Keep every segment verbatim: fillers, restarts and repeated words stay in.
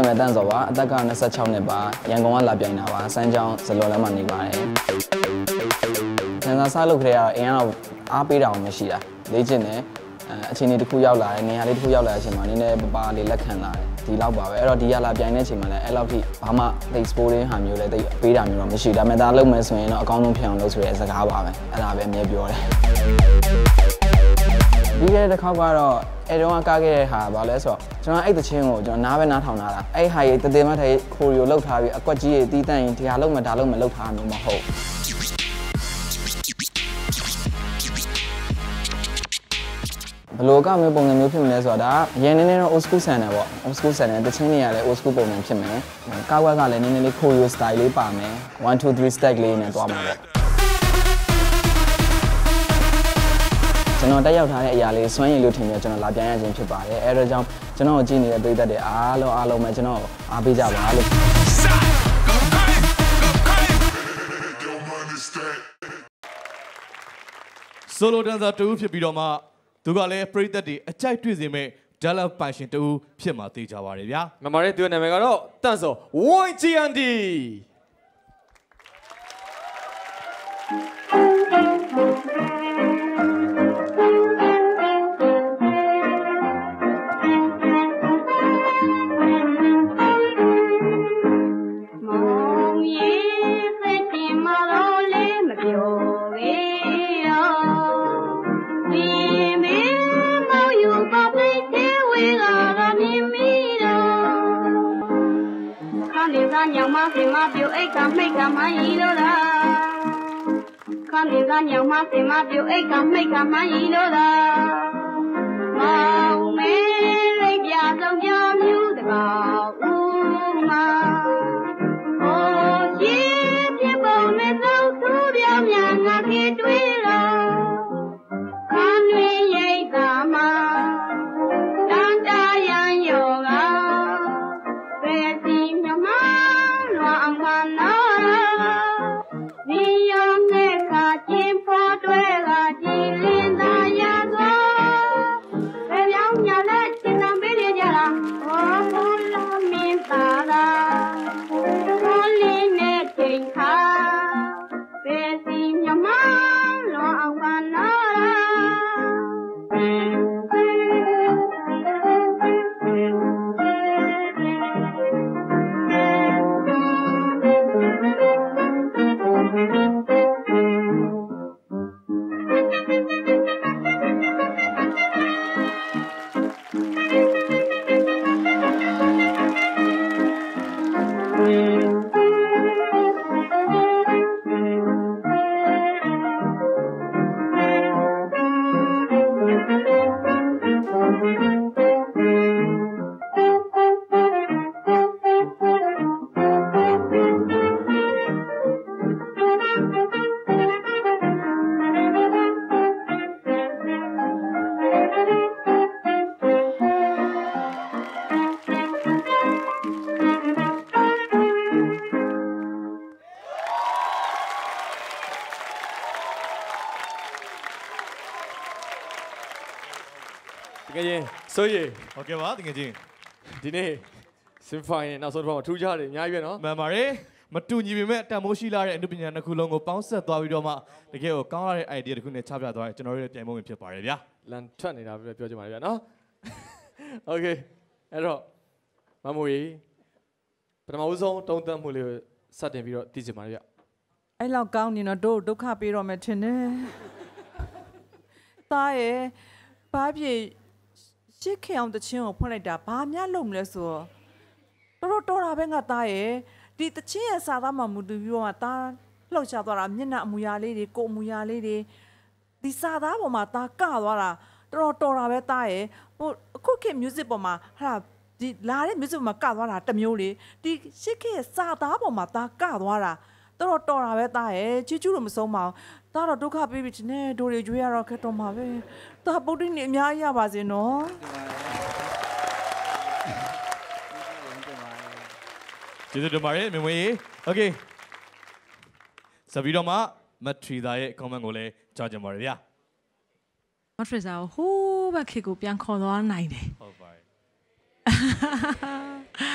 မယ်တန်းစောပါအသက်က二十六နှစ်ပါရန်ကုန်ကလာပြိုင်တာပါစမ်းချောင်းဇလော်လမ်းမှာနေပါတယ်ဆန်စာစားလုပ်ခရရအရင်ကတော့အားပေးတာမရှိတာလေ့ကျင့်တယ်အချိန်လေးတစ်ခုရောက်လာတယ်နေရာလေးတစ်ခုရောက်လာတဲ့အချိန်မှာနည်းနည်းပပလေးလက်ခံလာတယ်ဒီလောက်ပါပဲအဲ့တော့ဒီရလာပြိုင်တဲ့အချိန်မှာလည်းအဲ့လောက်ထိဘာမှသိစပိုးရင်းဟာမျိုးလည်းသိပေးတာမျိုးတော့မရှိဒါပေမဲ့ဒါလုပ်မယ်ဆိုရင်တော့အကောင်းဆုံးဖြစ်အောင်လုပ်ဆိုရဲစကားပါပဲအဲ့ဒါပဲအမြဲပြောတယ်ဒီရဲ့တစ်ခေါက်ကတော့အဲ့တော့ကားခဲ့တဲ့ဟာဘာလဲဆိုတော့ကျွန်တော်အဲ့တချင်းကိုကျွန်တော်နားပဲနားထောင်လာတာအဲ့ဟာရေးတည်မတ်ထဲခိုရီကိုလောက်ထားပြီးအကွက်ကြီးတွေတီးတန့်ရင်ဒီဟာလုံးမဒါလုံးမလောက်ထားမျိုးမဟုတ်ဘလို့ကမျိုးပုံစံမျိုးဖြစ်မလဲဆိုတော့ဒါရန်နေနေတော့ old school ဆန်တယ်ပေါ့ old school ဆန်တယ်တချင်းတွေကလည်း old school ပုံစံဖြစ်မယ်ကားဝက်ကလည်းနည်းနည်းလေးခိုရီ style လေးပါမယ်one two three stack လေးနဲ့သွားမှာပေါ့ကျွန်တော်တက်ရောက်ထားတဲ့အရာလေးစွမ်းရည်လို့ထင်ပြီးကျွန်တော်လာပြန်ရခြင်းဖြစ်ပါတယ်အဲဒါကြောင့်ကျွန်တော်ကြည့်နေတဲ့ပရိသတ်တွေအားလုံးအားလုံးပဲကျွန်တော်အားပေးကြပါလို့ဆိုလိုဒန်ဆာတူဖြစ်ပြီးတော့မှသူကလည်းပရိသတ်တွေအကြိုက်တွေ့စေမဲ့ဒါလန်ပိုင်ရှင်တူဖြစ်မှာသိကြပါတယ်ဗျာမမရဲ့သူ့နာမည်ကတော့တန့်စောဝိုင်းချီအန်ဒီညောင်မစင်မပြိုအိတ်ကမိတ်ကမကြီးလို့လားခန်းလေးကညောင်မစင်မပြိုအိတ်ကမိတ်ကမကြီးလို့လားမောင်မဲလိပ်ပြဆုံးပြမြူတကောင်ဦးမဟိုရှိပြပုံနဲ့သုံးသူပြောင်းများငါခေတွေးလားခန်းတွင်ရိတ်တာမှာတန်တာရန်ယောကပဲစီမြမအောင်ပါနော်ဒီရောနဲ့ခါချင်းဖို့တွေကကြည်လင်းသာရသောဘယ်ပြောင်းညာလက်ချင်တော်ပေးရကြလားဟောဘုလားမင်းသာသာခေါ်လင်းနဲ့ချိန်ခါပဲစီမြမလွန်အောင်ပါနော်တကယ်ချင်းဆိုရဟုတ်ကဲ့ပါတကယ်ချင်းဒီနေ့စင်ဖိုင်နောက်ဆုံးတစ်ပတ်မှာထူးခြားတယ်အများကြီးပဲနော်မှန်ပါတယ်မတူညီပေမဲ့တန်မိုးရှိလာတဲ့အနုပညာနှစ်ခုလုံးကိုပေါင်းဆက်သွားပြီးတော့မှတကယ်ကိုကောင်းလာတဲ့ idea တစ်ခုနဲ့ချပြသွားတယ်ကျွန်တော်တို့ရဲ့ပြိုင်ပွဲဝင်ဖြစ်ပါတယ်ဗျာလန်ထွက်နေတာပဲပြောချင်ပါတယ်ဗျာနော်โอเคအဲ့တော့မမိုးကြီးပထမဦးဆုံးတုံးသက်မှုလေးကိုစတင်ပြီးတော့သိချင်ပါတယ်ဗျအဲ့လောက်ကောင်းနေတော့တို့ဒုက္ခပေးတော့မယ်ထင်တယ်သားရဲ့ဘာဖြစ်ရှစ်ခေအောင်တချင်းကိုဖွင့်လိုက်တာဘာများလုပ်မလဲဆိုတော့တော်တော်တာပဲငါသားရဲ့ဒီတချင်းရဲ့စာသားမှမူတူပြီးတော့သားလှုပ်ရှားသွားတာမျက်နှာအမူအရာလေးတွေကိုအမူအရာလေးတွေဒီစာသားပေါ်မှာသားကသွားတာတော်တော်တာပဲသားရဲ့ဟိုအခုခေတ် music ပေါ်မှာဟာဒီလာတဲ့ music ပေါ်မှာကသွားတာတမျိုးလေဒီရှစ်ခေရဲ့စာသားပေါ်မှာသားကသွားတာတော်တော်တာပဲသားရဲ့ချီချူးလို့မဆုံးပါဘူးသားတော့ဒုက္ခပေးပြီဒီနေ့ဒိုတွေကျွေးရတော့ခက်တော့မှာပဲသားပုတ်တိနေအများကြီးရပါစေနော်ကျေးဇူးတင်ပါတယ်မင်းဝေးโอเคဆက်ပြီးတော့မှမထရီသာရဲ့ comment ကိုလည်းကြားကြပါရဗျာမထရီသာဟိုးဘက်ခေကိုပြန်ခေါ်သွားနိုင်တယ်ဟုတ်ပါတယ်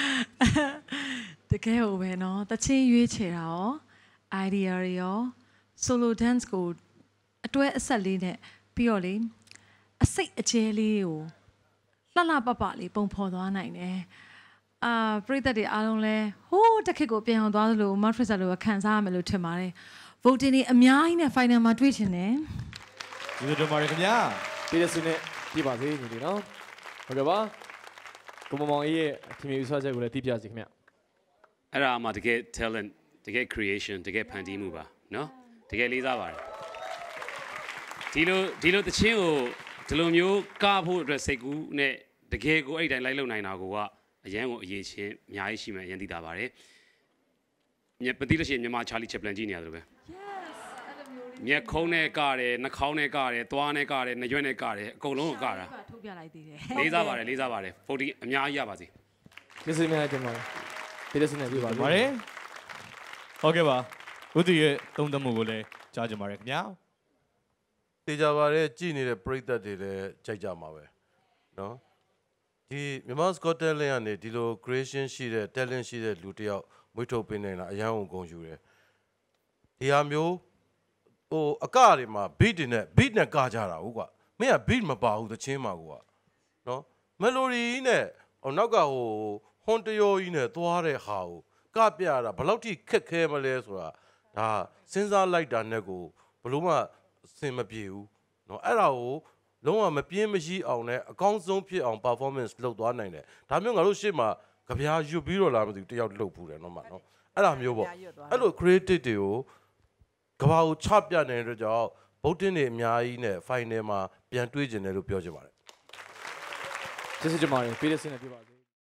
တကယ်ဟိုပဲเนาะတချင်းရွေးချယ်တာရော idea တွေရော solo dance ကိုအတွဲအဆက်လေးနဲ့ပြီးတော့လေအစိတ်အကျဲလေးကိုလှလှပပလေးပုံဖော်သွားနိုင်တယ်အာပရိသတ်တွေအားလုံးလဲဟိုးတစ်ခက်ကိုပြန်အောင်သွားသလို Matrix လိုခံစားရမယ်လို့ထင်ပါတယ် voting တွေအများကြီးနဲ့ final မှာတွေ့ချင်တယ်ကျေးဇူးတင်ပါတယ်ခင်ဗျာပြည်တဲ့စင်းနဲ့ပြပါစေညီလေးနော်ဟုတ်ကဲ့ပါကိုမမောင်အေးရဲ့အထင်မြင်ယူဆချက်ကိုလည်းသိပြစီခင်ဗျအဲ့ဒါမှတကယ် talent တကယ် creation တကယ်ဖန်တီးမှုပါနော်တကယ်လေးစားပါတယ်ဒီလိုဒီလိုတချင်းကိုဒီလိုမျိုးကားဖို့အတွက်စိတ်ကူးနဲ့တကယ်ကိုအဲ့တိုင်းလိုက်လုံနိုင်တာကိုကအရန်ကိုအရေးချင်းအများကြီးရှိမှအရန်သိတာပါတယ်မြက်ပတိလို့ရှိရင်မြန်မာချာလီချက်ပလန်ကြည့်နေရတယ်ပဲ မြက်ခုံးနဲ့ကတယ်နှာခေါင်းနဲ့ကတယ်သွားနဲ့ကတယ်နှရွက်နဲ့ကတယ်အကုန်လုံးကိုကတာထုတ်ပြလိုက်သေးတယ်လေးစားပါတယ်လေးစားပါတယ် forty အများကြီးရပါစေကျေးဇူးများတင်ပါတယ်ပြည်တဲ့စင်းနဲ့ပြပါပါတယ်ဟုတ်ကဲ့ပါဦးတီရဲ့သုံးသပ်မှုကိုလည်းကြားကြပါရခင်ဗျာတေချာပါတယ်ကြည်နေတဲ့ပရိသတ်တွေလည်းကြိုက်ကြမှာပဲเนาะဒီမြန်မာစကော့တလန်ကနေဒီလို creation ရှိတဲ့ talent ရှိတဲ့လူတယောက်မွေးထုတ်ပေးနေတာအရန်ကိုဂုဏ်ယူတယ်ဒီဟာမျိုးဟိုအကတွေမှာ beat တွေနဲ့ beat နဲ့ကကြတာဟုတ်ကွာမင်းက beat မပါဘူးသချင်းမှာကွာเนาะ melody နဲ့ဟိုနောက်ကဟိုဟွန်တယောကြီးနဲ့သွားတဲ့ဟာကိုကပြတာဘယ်လောက်ထိခက်ခဲမလဲဆိုတာဒါစဉ်းစားလိုက်တာနဲ့ကိုဘလို့မှအဆင်မပြေဘူးเนาะအဲ့ဒါကိုလုံးဝမပြင်းမရှိအောင်နဲ့အကောင်းဆုံးဖြစ်အောင် performance လုပ်သွားနိုင်တယ်ဒါမျိုးငါတို့ရှေ့မှာကြပြားရွတ်ပြီးတော့လာမသိဘူးတယောက်လုပ်ဖူးတယ်เนาะမเนาะအဲ့ဒါမျိုးပေါ့အဲ့လို creative တွေကိုကဘာကိုချပြနေတဲ့အတွက်ကြောင့်ဗုဒ္ဓင်းတွေအများကြီးနဲ့ final မှာပြန်တွေးကျင်တယ်လို့ပြောချင်ပါတယ်ကျေးဇူးတင်ပါတယ်ပြည်တဲ့စင်းနဲ့ပြပါစေ